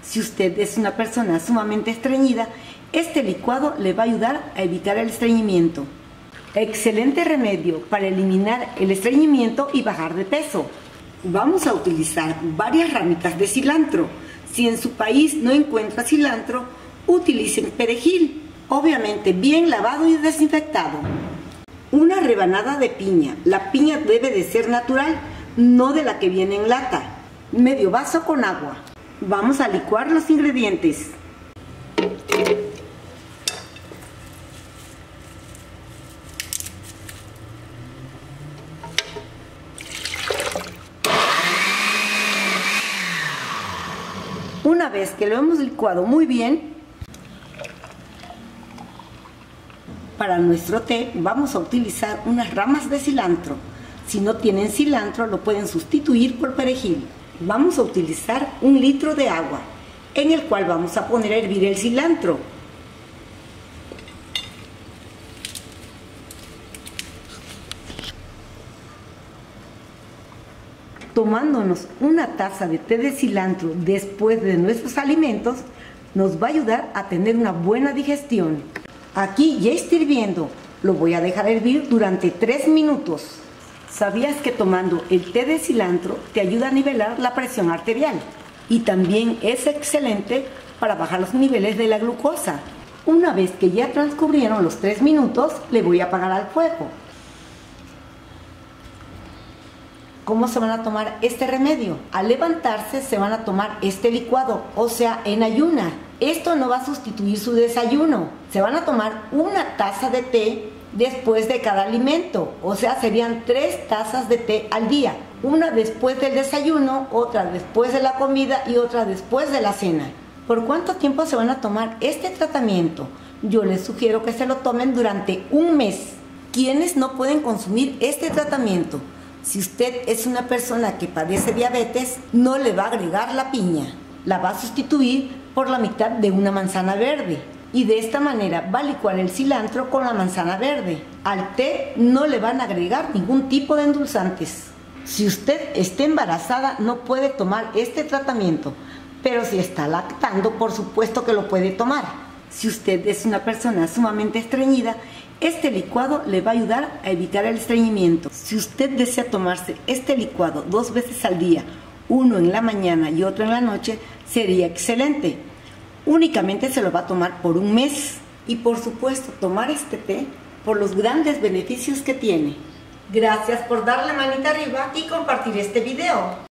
Si usted es una persona sumamente estreñida, este licuado le va a ayudar a evitar el estreñimiento. Excelente remedio para eliminar el estreñimiento y bajar de peso. Vamos a utilizar varias ramitas de cilantro. Si en su país no encuentra cilantro, utilicen perejil, obviamente bien lavado y desinfectado. Una rebanada de piña. La piña debe de ser natural, no de la que viene en lata. Medio vaso con agua. Vamos a licuar los ingredientes. Una vez que lo hemos licuado muy bien, para nuestro té vamos a utilizar unas ramas de cilantro. Si no tienen cilantro, lo pueden sustituir por perejil. Vamos a utilizar 1 litro de agua, en el cual vamos a poner a hervir el cilantro. Tomándonos una taza de té de cilantro después de nuestros alimentos, nos va a ayudar a tener una buena digestión. Aquí ya está hirviendo, lo voy a dejar hervir durante 3 minutos. ¿Sabías que tomando el té de cilantro te ayuda a nivelar la presión arterial? Y también es excelente para bajar los niveles de la glucosa. Una vez que ya transcurrieron los 3 minutos, le voy a apagar al fuego. ¿Cómo se van a tomar este remedio? Al levantarse se van a tomar este licuado, o sea, en ayuna. Esto no va a sustituir su desayuno. Se van a tomar 1 taza de té después de cada alimento, o sea, serían 3 tazas de té al día. Una después del desayuno, otra después de la comida y otra después de la cena. ¿Por cuánto tiempo se van a tomar este tratamiento? Yo les sugiero que se lo tomen durante 1 mes. ¿Quiénes no pueden consumir este tratamiento? Si usted es una persona que padece diabetes, no le va a agregar la piña. La va a sustituir por la mitad de una manzana verde. Y de esta manera va a licuar el cilantro con la manzana verde. Al té no le van a agregar ningún tipo de endulzantes. Si usted está embarazada, no puede tomar este tratamiento. Pero si está lactando, por supuesto que lo puede tomar. Si usted es una persona sumamente estreñida, este licuado le va a ayudar a evitar el estreñimiento. Si usted desea tomarse este licuado 2 veces al día, uno en la mañana y otro en la noche, sería excelente. Únicamente se lo va a tomar por 1 mes. Y por supuesto, tomar este té por los grandes beneficios que tiene. Gracias por darle manita arriba y compartir este video.